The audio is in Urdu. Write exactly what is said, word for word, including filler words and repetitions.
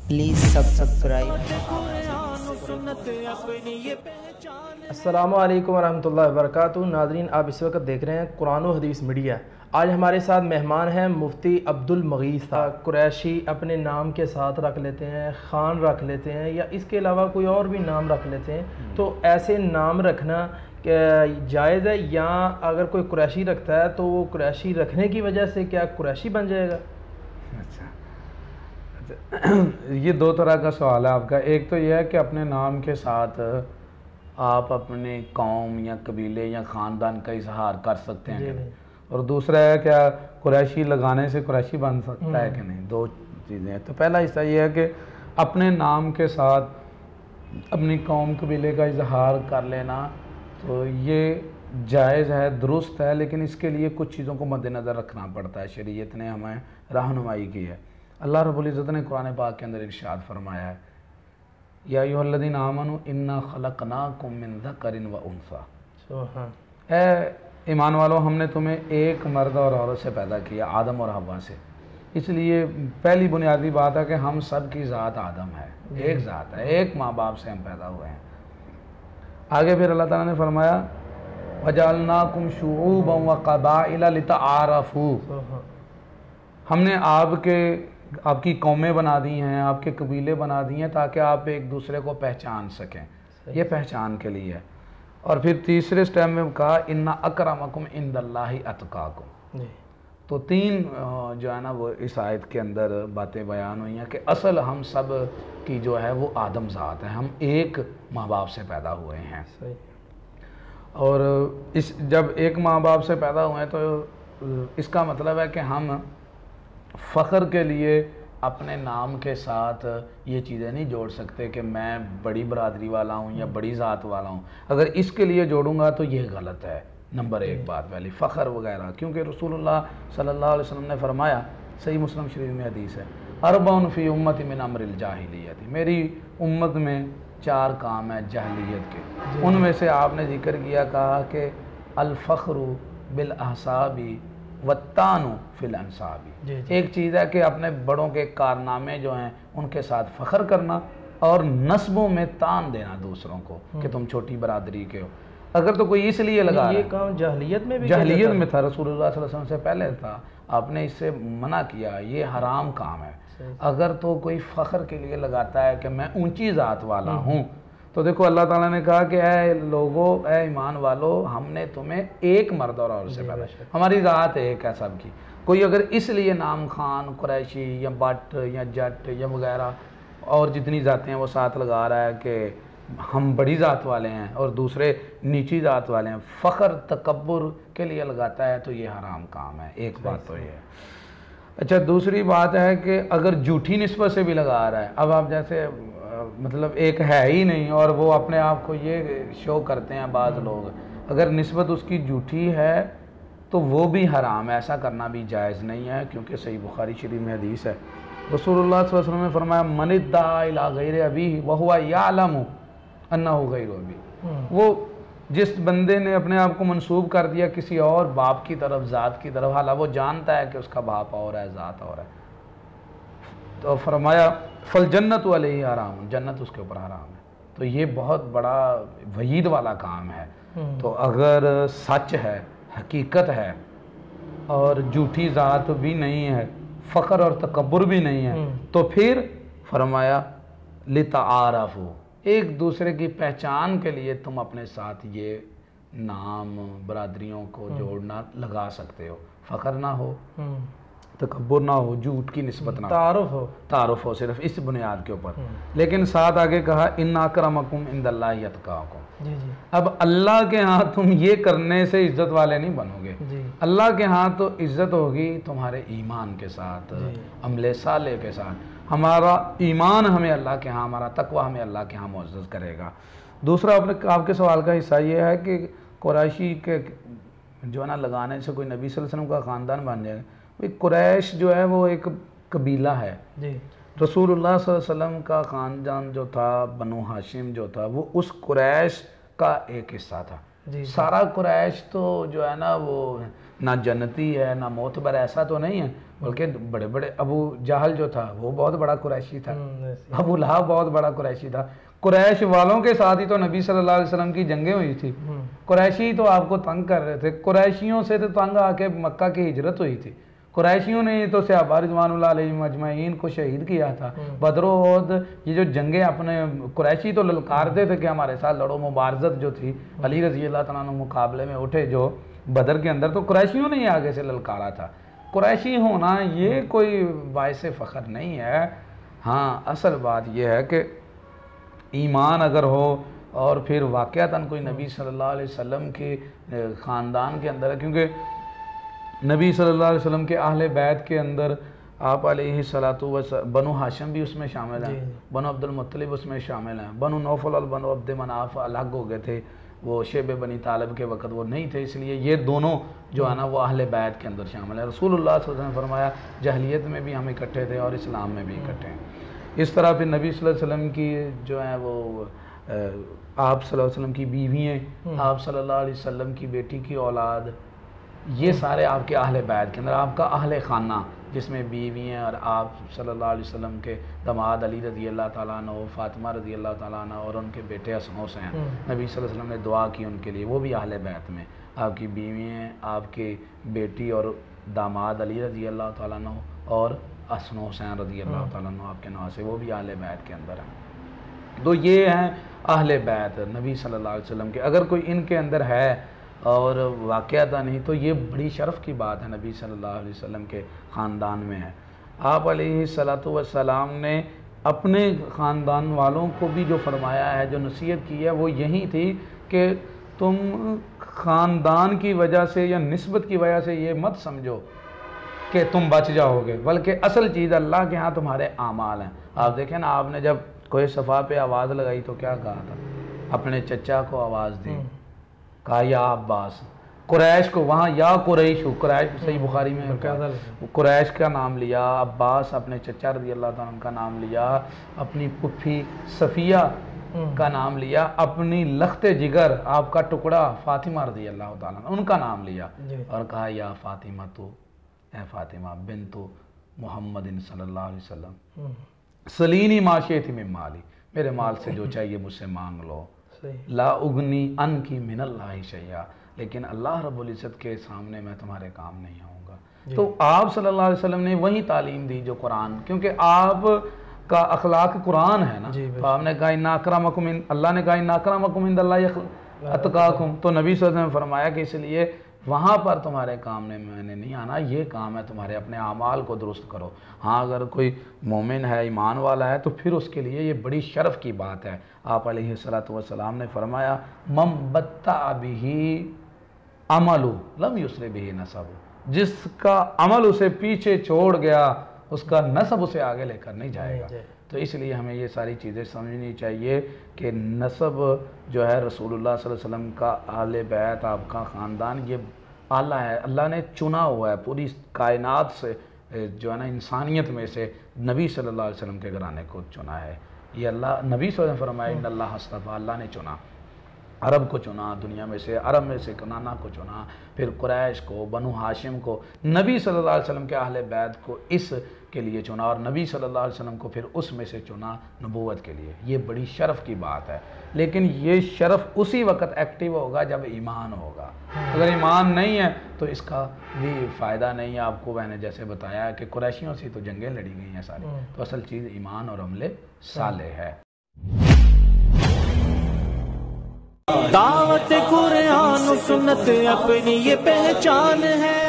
Please subscribe. السلام علیکم ورحمۃ اللہ وبرکاتہ۔ ناظرین، آپ اس وقت دیکھ رہے ہیں قرآن و حدیث میڈیا۔ آج ہمارے ساتھ مہمان ہیں مفتی عبد المغیث صاحب۔ قریشی اپنے نام کے ساتھ رکھ لیتے ہیں، خان رکھ لیتے ہیں، یا اس کے علاوہ کوئی اور بھی نام رکھ لیتے ہیں، تو ایسے نام رکھنا جائز ہے؟ یا اگر کوئی قریشی رکھتا ہے تو وہ قریشی رکھنے کی وجہ سے کیا قریشی بن جائے گا؟ اچھا، یہ دو طرح کا سوال ہے آپ کا۔ ایک تو یہ ہے کہ اپنے نام کے ساتھ آپ اپنے قوم یا قبیلے یا خاندان کا اظہار کر سکتے ہیں کہ نہیں، اور دوسرا ہے کیا قریشی لگانے سے قریشی بن سکتا ہے کہ نہیں۔ دو چیزیں ہیں۔ تو پہلا حصہ یہ ہے کہ اپنے نام کے ساتھ اپنی قوم قبیلے کا اظہار کر لینا تو یہ جائز ہے، درست ہے، لیکن اس کے لیے کچھ چیزوں کو مد نظر رکھنا پڑتا ہے۔ شریعت نے ہمیں رہنمائی کی ہے۔ اللہ رب العزت نے قرآن پاک کے اندر ارشاد فرمایا ہے، یا ایھا الذین آمنوا انا خلقناکم من ذکر و انثی، اے ایمان والو ہم نے تمہیں ایک مرد اور عورت سے پیدا کیا، آدم اور حوا سے۔ اس لیے پہلی بنیادی بات ہے کہ ہم سب کی ذات آدم ہے، ایک ذات ہے، ایک ماں باپ سے ہم پیدا ہوئے ہیں۔ آگے پھر اللہ تعالیٰ نے فرمایا وَجَعَلْنَاكُمْ شُعُوبًا وَقَبَائِلَ لِتَعَارَفُوا، ہم نے آپ کے آپ کی قومیں بنا دی ہیں، آپ کے قبیلے بنا دی ہیں تاکہ آپ ایک دوسرے کو پہچان سکیں، یہ پہچان کے لیے ہے۔ اور پھر تیسرے سٹیپ میں کہا اِنَّ أَكْرَمَكُمْ عِنْدَ اللَّهِ أَتْقَاكُمْ۔ تو تین جو ہے نا وہ اس آیت کے اندر باتیں بیان ہوئی ہیں کہ اصل ہم سب کی جو ہے وہ آدم ذات ہے، ہم ایک ماں باپ سے پیدا ہوئے ہیں۔ اور اس جب ایک ماں باپ سے پیدا ہوئے ہیں تو اس کا مطلب ہے کہ ہم فخر کے لیے اپنے نام کے ساتھ یہ چیزیں نہیں جوڑ سکتے کہ میں بڑی برادری والا ہوں یا بڑی ذات والا ہوں۔ اگر اس کے لیے جوڑوں گا تو یہ غلط ہے، نمبر ایک بات پہلی، فخر وغیرہ۔ کیونکہ رسول اللہ صلی اللہ علیہ وسلم نے فرمایا، صحیح مسلم شریف میں حدیث ہے، اربع فی امتی من امر الجاہلیت، میری امت میں چار کام ہیں جاہلیت کے۔ ان میں سے آپ نے ذکر کیا، کہا کہ الفخر بالاحساب والطعن فی الانساب۔ ایک چیز ہے کہ اپنے بڑوں کے کارنامے جو ہیں ان کے ساتھ فخر کرنا، اور نسبوں میں طعن دینا دوسروں کو کہ تم چھوٹی برادری کے ہو۔ اگر تو کوئی اس لیے لگا یہ کام جاہلیت میں بھی جاہلیت میں تھا، رسول اللہ صلی اللہ علیہ وسلم سے پہلے تھا، آپ نے اس سے منع کیا، یہ حرام کام ہے۔ اگر تو کوئی فخر کے لیے لگاتا ہے کہ میں اونچی ذات والا ہوں، تو دیکھو اللہ تعالیٰ نے کہا کہ اے لوگو، اے ایمان والو، ہم نے تمہیں ایک مرد اور عورت سے پیدا کیا، ہماری ذات ایک ہے سب کی۔ کوئی اگر اس لیے نام خان، قریشی یا بٹ یا جٹ یا وغیرہ اور جتنی ذاتیں ہیں وہ ساتھ لگا رہا ہے کہ ہم بڑی ذات والے ہیں اور دوسرے نیچی ذات والے ہیں، فخر تکبر کے لیے لگاتا ہے تو یہ حرام کام ہے۔ ایک بات تو یہ ہے۔ اچھا، دوسری بات ہے کہ اگر جھوٹی نسبت سے بھی لگا رہا ہے، اب آپ جیسے مطلب ایک ہے ہی نہیں اور وہ اپنے آپ کو یہ شو کرتے ہیں بعض لوگ، اگر نسبت اس کی جھوٹی ہے تو وہ بھی حرام ہے، ایسا کرنا بھی جائز نہیں ہے، کیونکہ صحیح بخاری شریف میں حدیث ہے، رسول اللہ صلی اللہ علیہ وسلم نے فرمایا من ادعى الى غیر ابیہ وهو یعلم انہ غیر ابیہ، وہ جس بندے نے اپنے آپ کو منسوب کر دیا کسی اور باپ کی طرف، ذات کی طرف، حالانکہ وہ جانتا ہے کہ اس کا باپ اور ہے، ذات اور ہے، تو فرمایا فالجنت علیہ حرام، جنت اس کے اوپر حرام ہے۔ تو یہ بہت بڑا وعید والا کام ہے۔ تو اگر سچ ہے، حقیقت ہے، اور جھوٹی ذات بھی نہیں ہے، فخر اور تکبر بھی نہیں ہے، تو پھر فرمایا لتعارفوا، ایک دوسرے کی پہچان کے لیے تم اپنے ساتھ یہ نام برادریوں کو جوڑنا لگا سکتے ہو، فخر نہ ہو، تکبر نہ ہو، جھوٹ کی نسبت نہ ہو، تعارف ہو، تعارف ہو صرف اس بنیاد کے اوپر۔ لیکن ساتھ آگے کہا ان اکرمکم عند اللہ اتقاکم، اب اللہ کے ہاں تم یہ کرنے سے عزت والے نہیں بنو گے، اللہ کے ہاں تو عزت ہوگی تمہارے ایمان کے ساتھ، عمل صالح کے ساتھ۔ ہمارا ایمان ہمیں اللہ کے ہاں، ہمارا تقوی ہمیں اللہ کے ہاں معزز کرے گا۔ دوسرا آپ کے سوال کا حصہ یہ ہے کہ قریشی کے جو ہے نا لگانے سے کوئی نبی صلی اللہ علیہ وسلم کا خاندان بن جائے گا۔ قریش جو ہے وہ ایک قبیلہ ہے، رسول اللہ صلی اللہ علیہ وسلم کا خاندان جو تھا، بنو ہاشم جو تھا، وہ اس قریش کا ایک حصہ تھا۔ سارا قریش تو جو ہے نا وہ نہ جنتی ہے نہ معتبر، ایسا تو نہیں ہے، بلکہ بڑے بڑے ابو جہل جو تھا وہ بہت بڑا قریشی تھا، ابو لہب بہت بڑا قریشی تھا، قریش والوں کے ساتھ ہی تو نبی صلی اللہ علیہ وسلم کی جنگیں ہوئی تھی، قریشی تو آپ کو تنگ کر رہے تھے، قریشیوں سے تو تنگ آ کے مکہ کی ہجرت ہوئی تھی، قریشیوں نے تو صحابہ رضوان اللہ علیہم اجمعین کو شہید کیا تھا، بدر و احد یہ جو جنگیں اپنے قریشی تو للکارتے تھے کہ ہمارے ساتھ لڑو، مبارزت جو تھی علی رضی اللہ تعالیٰ عنہ مقابلے میں اٹھے جو بدر کے اندر، تو قریشیوں نے ہی آگے سے للکارا تھا۔ قریشی ہونا یہ کوئی باعث فخر نہیں ہے، ہاں اصل بات یہ ہے کہ ایمان اگر ہو اور پھر واقعتاً کوئی نبی صلی اللہ علیہ وسلم کے خاندان کے اندر ہے، کیونکہ نبی صلی اللہ علیہ وسلم کے اہل بیت کے اندر آپ علیہ السلام بنو ہاشم بھی اس میں شامل ہیں، بنو عبد المطلب اس میں شامل ہیں، بنو نوفل اور بنو عبد مناف الگ ہو گئے تھے، وہ شیب بنی طالب کے وقت وہ نہیں تھے، اس لیے یہ دونوں جو ہے نا وہ اہل بیت کے اندر شامل ہیں۔ رسول اللہ صلی اللہ علیہ وسلم نے فرمایا جاہلیت میں بھی ہم اکٹھے تھے اور اسلام میں بھی اکٹھے ہیں۔ اس طرح پھر نبی صلی اللہ علیہ وسلم کی جو ہیں وہ آپ صلی اللہ علیہ وسلم کی بیوییں، آپ صلی اللہ علیہ وسلم کی بیٹی کی اولاد، یہ سارے آپ کے اہل بیت کے اندر، آپ کا اہل خانہ جس میں بیوییں اور آپ صلی اللہ علیہ وسلم کے داماد علی رضی اللہ تعالیٰ عنہ، فاطمہ رضی اللہ تعالیٰ عنہ اور ان کے بیٹے حسن حسین، نبی صلی اللہ علیہ وسلم نے دعا کی ان کے لیے، وہ بھی اہل بیت میں، آپ کی بیوییں، آپ کے بیٹی اور داماد علی رضی اللہ تعالیٰ عنہ اور حسن حسین رضی اللہ تعالیٰ عنہ آپ کے نام سے، وہ بھی اہل بیت کے اندر ہیں۔ تو یہ ہیں اہل بیت نبی صلی اللہ علیہ وسلم کے، اگر کوئی ان کے اندر ہے اور واقعہ نہیں تو یہ بڑی شرف کی بات ہے، نبی صلی اللہ علیہ وسلم کے خاندان میں ہے۔ آپ علیہ الصلوۃ والسلام نے اپنے خاندان والوں کو بھی جو فرمایا ہے، جو نصیحت کی ہے، وہ یہی تھی کہ تم خاندان کی وجہ سے یا نسبت کی وجہ سے یہ مت سمجھو کہ تم بچ جاؤ گے، بلکہ اصل چیز اللہ کے ہاں تمہارے اعمال ہیں۔ آپ دیکھیں نا، آپ نے جب کوئی صفا پہ آواز لگائی تو کیا کہا تھا؟ اپنے چچا کو آواز دی، کہا یا عباس، قریش کو وہاں یا قریش ہو، قریش صحیح بخاری میں قریش کا نام لیا، عباس اپنے چچا رضی اللہ تعالیٰ عنہ کا نام لیا، اپنی پھپھی صفیہ کا نام لیا، اپنی لخت جگر آپ کا ٹکڑا فاطمہ رضی اللہ تعالیٰ عنہ ان کا نام لیا، اور کہا یا فاطمہ تو، اے فاطمہ بنت محمد صلی اللہ علیہ وسلم، سلینی ما شئتی من مالی، میرے مال سے جو چاہیے مجھ سے مانگ لو، لا اغنی ان کی من اللہ شیئا، لیکن اللہ رب العزت کے سامنے میں تمہارے کام نہیں آؤں گا۔ تو آپ صلی اللہ علیہ وسلم نے وہی تعلیم دی جو قرآن، کیونکہ آپ کا اخلاق قرآن ہے نا، تو آپ نے کہا ان اکرمکم، اللہ نے کہا ان اکرمکم عند اللہ اتقاکم، تو نبی صلی اللہ علیہ وسلم نے فرمایا کہ اس لیے وہاں پر تمہارے کام نے میں نے نہیں آنا، یہ کام ہے تمہارے اپنے اعمال کو درست کرو۔ ہاں اگر کوئی مومن ہے، ایمان والا ہے، تو پھر اس کے لیے یہ بڑی شرف کی بات ہے۔ آپ علیہ الصلوۃ والسلام نے فرمایا من بطأ بہ عمل لم یسرع بہ نسب، جس کا عمل اسے پیچھے چھوڑ گیا اس کا نسب اسے آگے لے کر نہیں جائے گا۔ تو اس لیے ہمیں یہ ساری چیزیں سمجھنی چاہیے کہ نسب جو ہے رسول اللہ صلی اللہ علیہ وسلم کا، اہل بیت آپ کا خاندان، یہ اعلیٰ ہے، اللہ نے چنا ہوا ہے پوری کائنات سے، جو ہے نا انسانیت میں سے نبی صلی اللہ علیہ وسلم کے گھرانے کو چنا ہے۔ یہ اللہ نبی صلی اللہ علیہ وسلم فرمایا ان اللہ اصطفیٰ، اللہ نے چنا، عرب کو چنا، دنیا میں سے عرب میں سے کنانا کو چنا، پھر قریش کو، بنو ہاشم کو، نبی صلی اللہ علیہ وسلم کے اہل بیت کو اس کے لیے چنا، اور نبی صلی اللہ علیہ وسلم کو پھر اس میں سے چنا نبوت کے لیے۔ یہ بڑی شرف کی بات ہے، لیکن یہ شرف اسی وقت ایکٹیو ہوگا جب ایمان ہوگا، اگر ایمان نہیں ہے تو اس کا بھی فائدہ نہیں ہے۔ آپ کو میں نے جیسے بتایا کہ قریشیوں سے تو جنگیں لڑی گئی ہیں ساری، تو اصل چیز ایمان اور عمل صالح ہے۔ دعوت قرآن و سنت اپنی یہ پہچان ہے۔